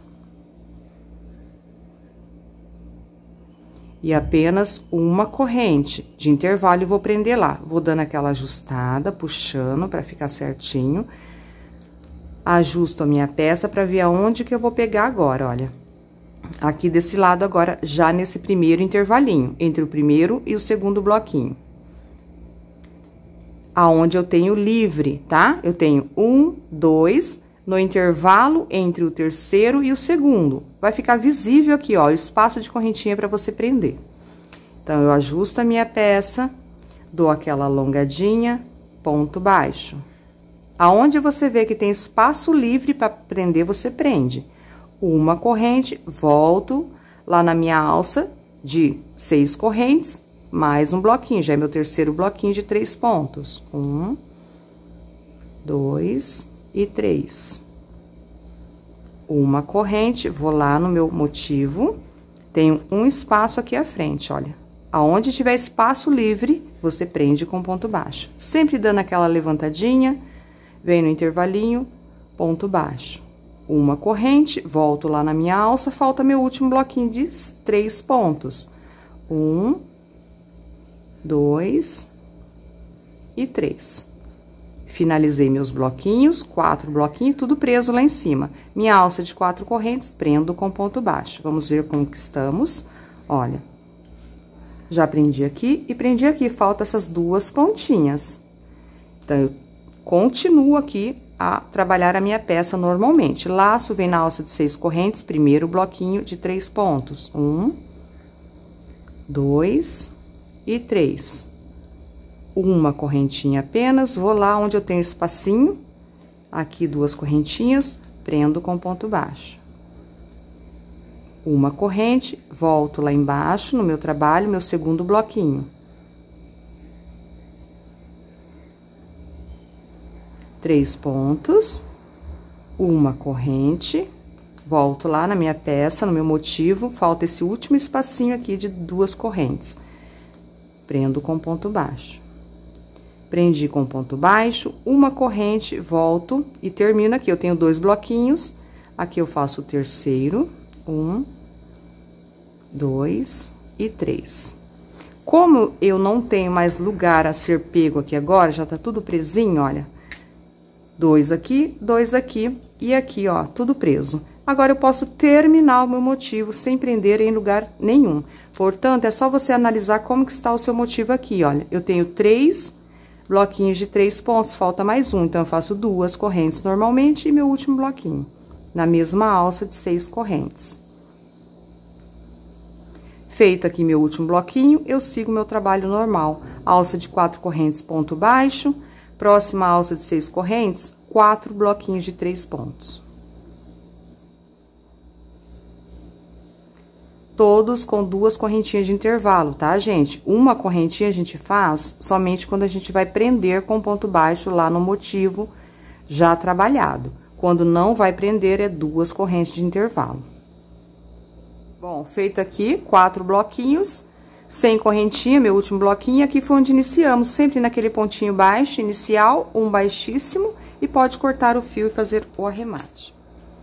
E apenas uma corrente de intervalo e vou prender lá. Vou dando aquela ajustada, puxando pra ficar certinho. Ajusto a minha peça pra ver aonde que eu vou pegar agora, olha. Aqui desse lado agora, já nesse primeiro intervalinho, entre o primeiro e o segundo bloquinho. Aonde eu tenho livre, tá? Eu tenho um, dois... No intervalo entre o terceiro e o segundo, vai ficar visível aqui, ó, o espaço de correntinha para você prender. Então, eu ajusto a minha peça, dou aquela alongadinha, ponto baixo. Aonde você vê que tem espaço livre para prender, você prende. Uma corrente, volto lá na minha alça de seis correntes, mais um bloquinho, já é meu terceiro bloquinho de três pontos. Um, dois... e três. Uma corrente, vou lá no meu motivo, tenho um espaço aqui à frente, olha. Aonde tiver espaço livre, você prende com ponto baixo. Sempre dando aquela levantadinha, vem no intervalinho, ponto baixo. Uma corrente, volto lá na minha alça, falta meu último bloquinho de três pontos. Um, dois e três. Finalizei meus bloquinhos, quatro bloquinhos, tudo preso lá em cima. Minha alça de quatro correntes, prendo com ponto baixo. Vamos ver como que estamos. Olha, já prendi aqui e prendi aqui, falta essas duas pontinhas. Então, eu continuo aqui a trabalhar a minha peça normalmente. Laço, vem na alça de seis correntes, primeiro bloquinho de três pontos. Um, dois e três. Uma correntinha apenas, vou lá onde eu tenho espacinho, aqui duas correntinhas, prendo com ponto baixo. Uma corrente, volto lá embaixo no meu trabalho, meu segundo bloquinho. Três pontos, uma corrente, volto lá na minha peça, no meu motivo, falta esse último espacinho aqui de duas correntes. Prendo com ponto baixo. Prendi com ponto baixo, uma corrente, volto e termino aqui. Eu tenho dois bloquinhos, aqui eu faço o terceiro, um, dois e três. Como eu não tenho mais lugar a ser pego aqui agora, já tá tudo presinho, olha. Dois aqui, dois aqui e aqui, ó, tudo preso. Agora, eu posso terminar o meu motivo sem prender em lugar nenhum. Portanto, é só você analisar como que está o seu motivo aqui, olha. Eu tenho três bloquinhos de três pontos, falta mais um. Então, eu faço duas correntes normalmente e meu último bloquinho, na mesma alça de seis correntes. Feito aqui meu último bloquinho, eu sigo meu trabalho normal. Alça de quatro correntes, ponto baixo. Próxima alça de seis correntes, quatro bloquinhos de três pontos. Todos com duas correntinhas de intervalo, tá, gente? Uma correntinha a gente faz somente quando a gente vai prender com ponto baixo lá no motivo já trabalhado. Quando não vai prender, é duas correntes de intervalo. Bom, feito aqui, quatro bloquinhos. Sem correntinha, meu último bloquinho, aqui foi onde iniciamos, sempre naquele pontinho baixo, inicial, um baixíssimo, e pode cortar o fio e fazer o arremate.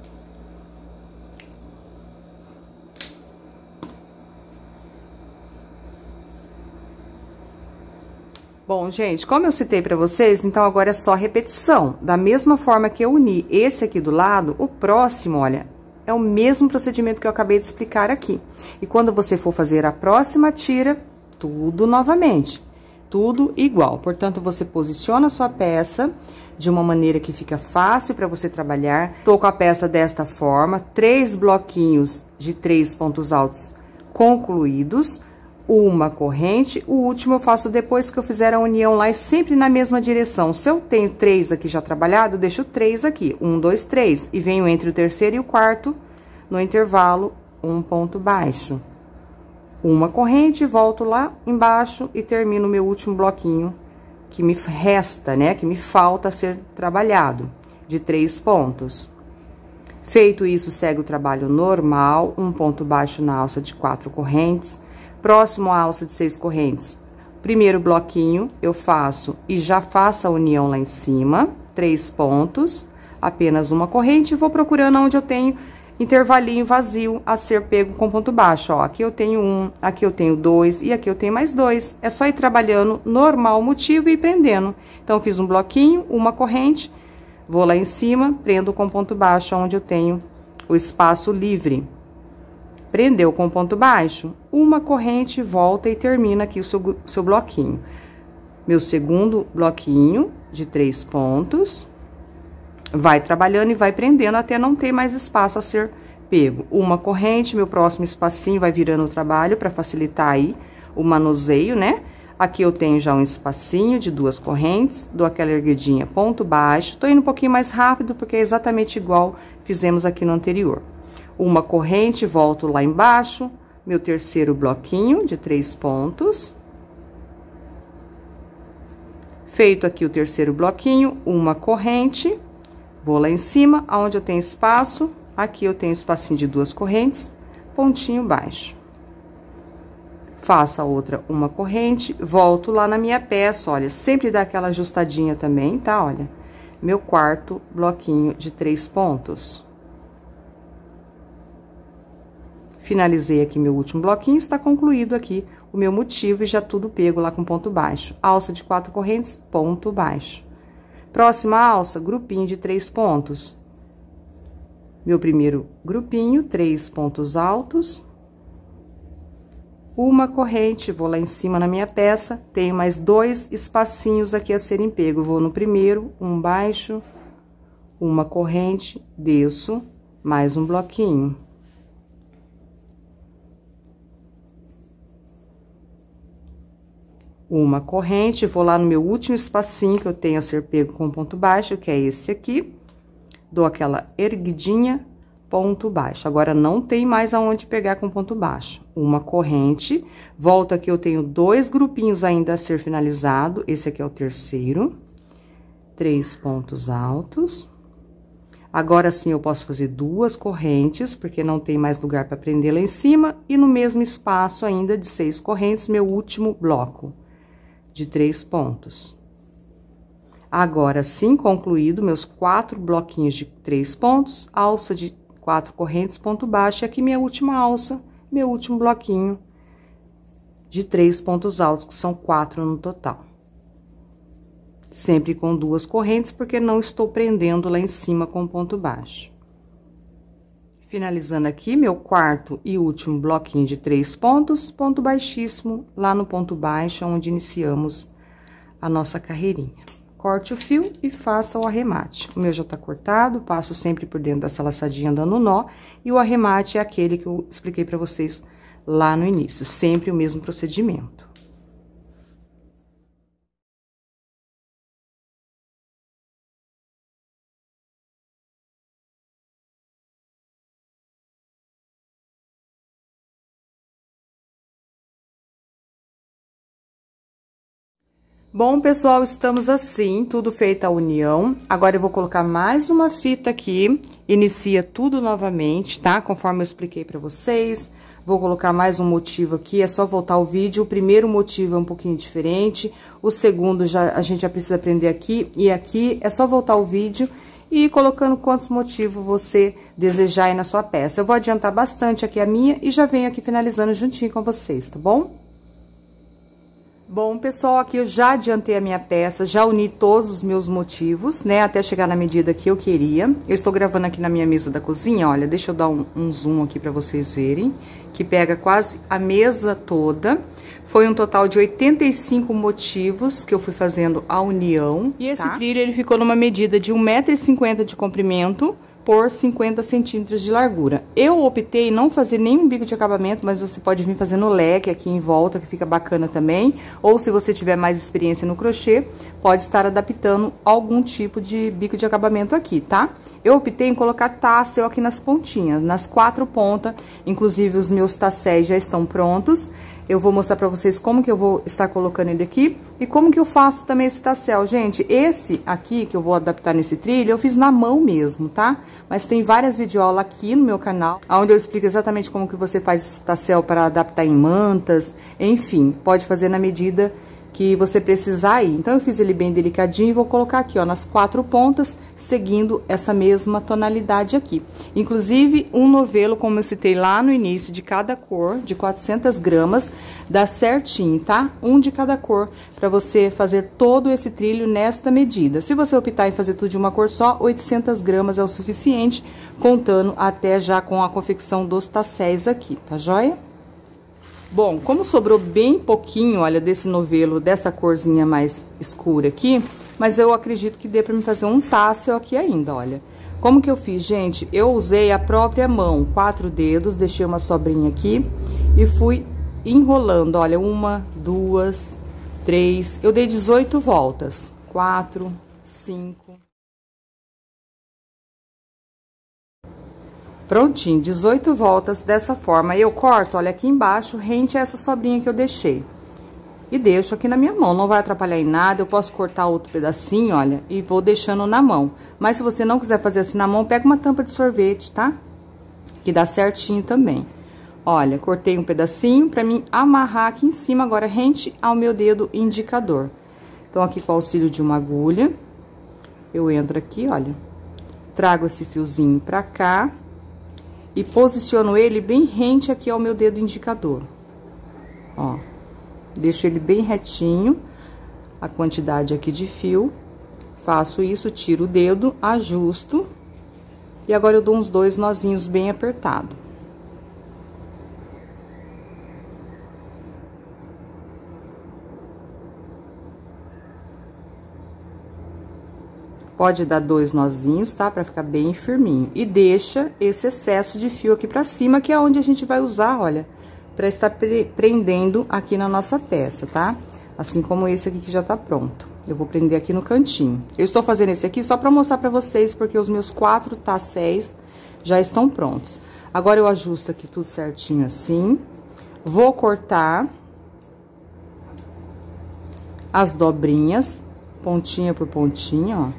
Bom, gente, como eu citei pra vocês, então agora é só repetição. Da mesma forma que eu uni esse aqui do lado, o próximo, olha, é o mesmo procedimento que eu acabei de explicar aqui. E quando você for fazer a próxima tira, tudo novamente, tudo igual. Portanto, você posiciona a sua peça de uma maneira que fica fácil para você trabalhar. Tô com a peça desta forma, três bloquinhos de três pontos altos concluídos, uma corrente, o último eu faço depois que eu fizer a união lá e sempre na mesma direção. Se eu tenho três aqui já trabalhado, eu deixo três aqui, um, dois, três, e venho entre o terceiro e o quarto, no intervalo, um ponto baixo. Uma corrente, volto lá embaixo e termino o meu último bloquinho, que me resta, né, que me falta ser trabalhado, de três pontos. Feito isso, segue o trabalho normal, um ponto baixo na alça de quatro correntes. Próximo à alça de seis correntes, primeiro bloquinho eu faço e já faço a união lá em cima, três pontos, apenas uma corrente, e vou procurando onde eu tenho intervalinho vazio a ser pego com ponto baixo, ó. Aqui eu tenho um, aqui eu tenho dois e aqui eu tenho mais dois. É só ir trabalhando normal motivo e prendendo. Então, fiz um bloquinho, uma corrente, vou lá em cima, prendo com ponto baixo onde eu tenho o espaço livre. Prendeu com ponto baixo, uma corrente, volta e termina aqui o seu, seu bloquinho. Meu segundo bloquinho de três pontos, vai trabalhando e vai prendendo até não ter mais espaço a ser pego. Uma corrente, meu próximo espacinho vai virando o trabalho para facilitar aí o manuseio, né? Aqui eu tenho já um espacinho de duas correntes, dou aquela erguidinha, ponto baixo. Tô indo um pouquinho mais rápido porque é exatamente igual fizemos aqui no anterior. Uma corrente, volto lá embaixo, meu terceiro bloquinho de três pontos. Feito aqui o terceiro bloquinho, uma corrente, vou lá em cima, aonde eu tenho espaço, aqui eu tenho espacinho de duas correntes, pontinho baixo. Faço a outra uma corrente, volto lá na minha peça, olha, sempre dá aquela ajustadinha também, tá? Olha, meu quarto bloquinho de três pontos. Finalizei aqui meu último bloquinho, está concluído aqui o meu motivo e já tudo pego lá com ponto baixo. Alça de quatro correntes, ponto baixo. Próxima alça, grupinho de três pontos. Meu primeiro grupinho, três pontos altos. Uma corrente, vou lá em cima na minha peça, tenho mais dois espacinhos aqui a serem pego. Vou no primeiro, um baixo, uma corrente, desço, mais um bloquinho. Uma corrente, vou lá no meu último espacinho que eu tenho a ser pego com ponto baixo, que é esse aqui. Dou aquela erguidinha, ponto baixo. Agora, não tem mais aonde pegar com ponto baixo. Uma corrente, volto aqui, eu tenho dois grupinhos ainda a ser finalizado. Esse aqui é o terceiro. Três pontos altos. Agora sim, eu posso fazer duas correntes, porque não tem mais lugar para prender lá em cima. E no mesmo espaço ainda de seis correntes, meu último bloco de três pontos. Agora sim, concluído meus quatro bloquinhos de três pontos, alça de quatro correntes, ponto baixo, e aqui minha última alça, meu último bloquinho de três pontos altos, que são quatro no total. Sempre com duas correntes, porque não estou prendendo lá em cima com ponto baixo. Finalizando aqui, meu quarto e último bloquinho de três pontos, ponto baixíssimo, lá no ponto baixo, onde iniciamos a nossa carreirinha. Corte o fio e faça o arremate. O meu já tá cortado, passo sempre por dentro dessa laçadinha dando nó, e o arremate é aquele que eu expliquei pra vocês lá no início, sempre o mesmo procedimento. Bom, pessoal, estamos assim, tudo feito a união. Agora, eu vou colocar mais uma fita aqui, inicia tudo novamente, tá? Conforme eu expliquei pra vocês. Vou colocar mais um motivo aqui, é só voltar o vídeo. O primeiro motivo é um pouquinho diferente, o segundo já, a gente já precisa aprender aqui e aqui. É só voltar o vídeo e ir colocando quantos motivos você desejar aí na sua peça. Eu vou adiantar bastante aqui a minha e já venho aqui finalizando juntinho com vocês, tá bom? Bom, pessoal, aqui eu já adiantei a minha peça, já uni todos os meus motivos, né, até chegar na medida que eu queria. Eu estou gravando aqui na minha mesa da cozinha, olha, deixa eu dar um, um zoom aqui pra vocês verem, que pega quase a mesa toda. Foi um total de oitenta e cinco motivos que eu fui fazendo a união. E esse tá? trilho, ele ficou numa medida de um metro e cinquenta de comprimento por cinquenta centímetros de largura. Eu optei em não fazer nenhum bico de acabamento, mas você pode vir fazendo leque aqui em volta, que fica bacana também. Ou se você tiver mais experiência no crochê, pode estar adaptando algum tipo de bico de acabamento aqui, tá? Eu optei em colocar tassel aqui nas pontinhas, nas quatro pontas. Inclusive, os meus tasséis já estão prontos. Eu vou mostrar pra vocês como que eu vou estar colocando ele aqui e como que eu faço também esse tassel. Gente, esse aqui que eu vou adaptar nesse trilho, eu fiz na mão mesmo, tá? Mas tem várias videoaulas aqui no meu canal, onde eu explico exatamente como que você faz esse tassel para adaptar em mantas, enfim, pode fazer na medida que você precisar aí. Então, eu fiz ele bem delicadinho e vou colocar aqui, ó, nas quatro pontas, seguindo essa mesma tonalidade aqui. Inclusive, um novelo, como eu citei lá no início, de cada cor, de quatrocentas gramas, dá certinho, tá? Um de cada cor, pra você fazer todo esse trilho nesta medida. Se você optar em fazer tudo de uma cor só, oitocentas gramas é o suficiente, contando até já com a confecção dos tasséis aqui, tá joia? Bom, como sobrou bem pouquinho, olha, desse novelo, dessa corzinha mais escura aqui, mas eu acredito que dê pra me fazer um tassel aqui ainda, olha. Como que eu fiz, gente? Eu usei a própria mão, quatro dedos, deixei uma sobrinha aqui e fui enrolando, olha, uma, duas, três, eu dei dezoito voltas, quatro, cinco... Prontinho, dezoito voltas dessa forma. Eu corto, olha, aqui embaixo, rente a essa sobrinha que eu deixei. E deixo aqui na minha mão, não vai atrapalhar em nada. Eu posso cortar outro pedacinho, olha, e vou deixando na mão. Mas se você não quiser fazer assim na mão, pega uma tampa de sorvete, tá? Que dá certinho também. Olha, cortei um pedacinho pra mim amarrar aqui em cima, agora rente ao meu dedo indicador. Então, aqui com o auxílio de uma agulha, eu entro aqui, olha, trago esse fiozinho pra cá. E posiciono ele bem rente aqui ao meu dedo indicador. Ó, deixo ele bem retinho, a quantidade aqui de fio. Faço isso, tiro o dedo, ajusto. E agora eu dou uns dois nozinhos bem apertado. Pode dar dois nozinhos, tá? Pra ficar bem firminho. E deixa esse excesso de fio aqui pra cima, que é onde a gente vai usar, olha, pra estar pre prendendo aqui na nossa peça, tá? Assim como esse aqui que já tá pronto. Eu vou prender aqui no cantinho. Eu estou fazendo esse aqui só pra mostrar pra vocês, porque os meus quatro tasséis já estão prontos. Agora eu ajusto aqui tudo certinho assim. Vou cortar as dobrinhas, pontinha por pontinha, ó.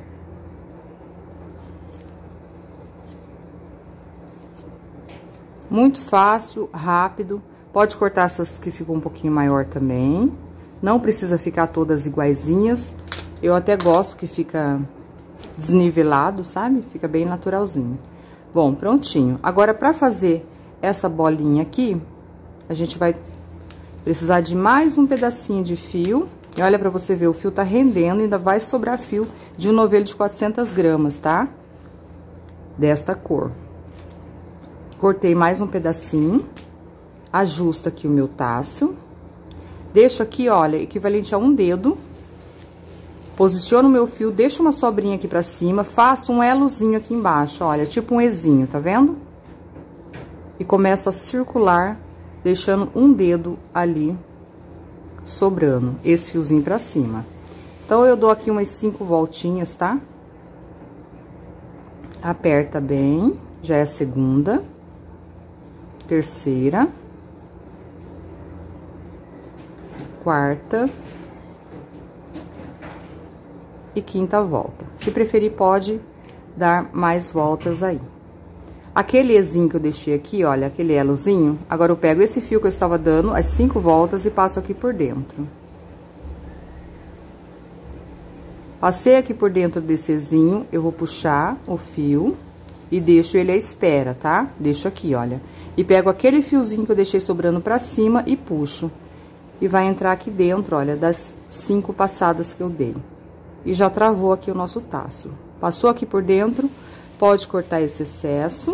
Muito fácil, rápido. Pode cortar essas que ficam um pouquinho maior também. Não precisa ficar todas iguaizinhas. Eu até gosto que fica desnivelado, sabe? Fica bem naturalzinho. Bom, prontinho. Agora, pra fazer essa bolinha aqui, a gente vai precisar de mais um pedacinho de fio. E olha pra você ver, o fio tá rendendo, ainda vai sobrar fio de um novelo de quatrocentas gramas, tá? Desta cor. Cortei mais um pedacinho. Ajusto aqui o meu tasso. Deixo aqui, olha, equivalente a um dedo. Posiciono o meu fio, deixo uma sobrinha aqui pra cima, faço um elozinho aqui embaixo, olha, tipo um ezinho, tá vendo? E começo a circular, deixando um dedo ali sobrando, esse fiozinho pra cima. Então, eu dou aqui umas cinco voltinhas, tá? Aperta bem, já é a segunda, terceira, quarta e quinta volta. Se preferir, pode dar mais voltas aí. Aquele ezinho que eu deixei aqui, olha, aquele elozinho, agora eu pego esse fio que eu estava dando as cinco voltas e passo aqui por dentro. Passei aqui por dentro desse ezinho, eu vou puxar o fio e deixo ele à espera, tá? Deixo aqui, olha. E pego aquele fiozinho que eu deixei sobrando pra cima e puxo. E vai entrar aqui dentro, olha, das cinco passadas que eu dei. E já travou aqui o nosso tasso. Passou aqui por dentro, pode cortar esse excesso.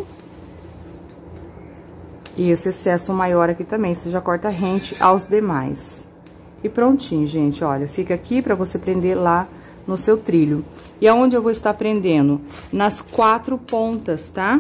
E esse excesso maior aqui também, você já corta rente aos demais. E prontinho, gente, olha, fica aqui pra você prender lá no seu trilho. E aonde eu vou estar prendendo? Nas quatro pontas, tá?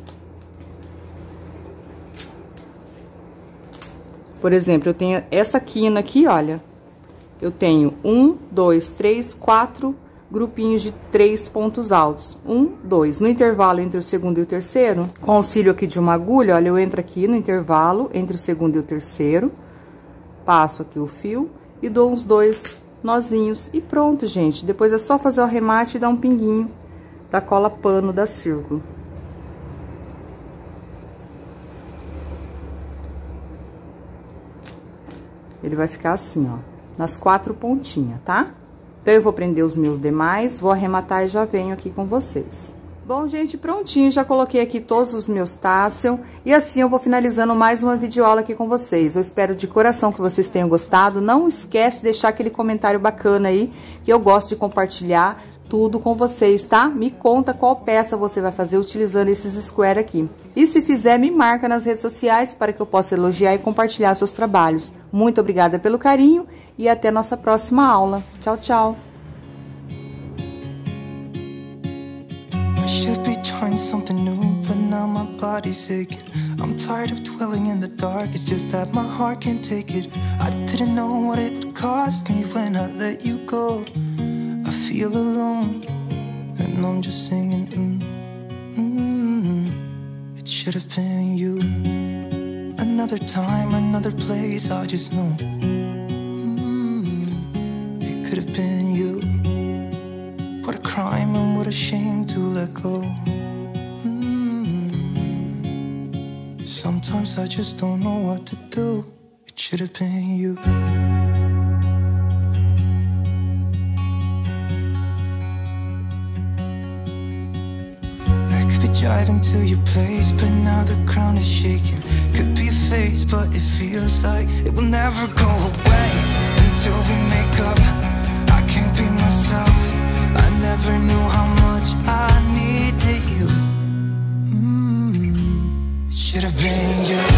Por exemplo, eu tenho essa quina aqui, olha. Eu tenho um, dois, três, quatro grupinhos de três pontos altos. Um, dois. No intervalo entre o segundo e o terceiro, com auxílio aqui de uma agulha, olha, eu entro aqui no intervalo entre o segundo e o terceiro, passo aqui o fio e dou uns dois nozinhos. E pronto, gente. Depois é só fazer o arremate e dar um pinguinho da cola pano da Círculo. Ele vai ficar assim, ó, nas quatro pontinhas, tá? Então, eu vou prender os meus demais, vou arrematar e já venho aqui com vocês. Bom, gente, prontinho, já coloquei aqui todos os meus tassel. E assim eu vou finalizando mais uma videoaula aqui com vocês. Eu espero de coração que vocês tenham gostado. Não esquece de deixar aquele comentário bacana aí, que eu gosto de compartilhar tudo com vocês, tá? Me conta qual peça você vai fazer utilizando esses square aqui. E se fizer, me marca nas redes sociais para que eu possa elogiar e compartilhar seus trabalhos. Muito obrigada pelo carinho e até nossa próxima aula. Tchau, tchau! Trying something new, but now my body's aching. I'm tired of dwelling in the dark, it's just that my heart can't take it. I didn't know what it would cost me when I let you go. I feel alone, and I'm just singing, mm, mm, it should have been you. Another time, another place, I just know, mm, it could have been you. What a crime and what a shame to let go. Sometimes I just don't know what to do. It should have been you. I could be driving to your place, but now the ground is shaking. Could be a phase, but it feels like it will never go away until we make up. I can't be myself. I never knew how much I needed you. Should have been you.